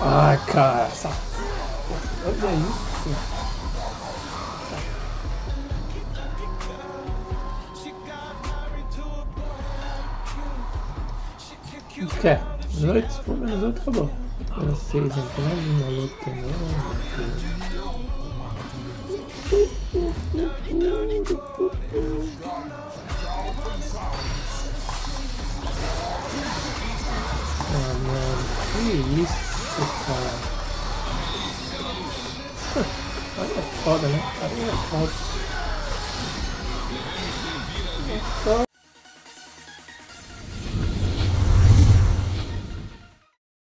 Ai, cara, essa... Olha isso. O que é? Menos 8? Se for menos 8, acabou. Menos 6, então é minha luta, Ah, mano, que isso, cara. Aí é foda, né? Aí é foda.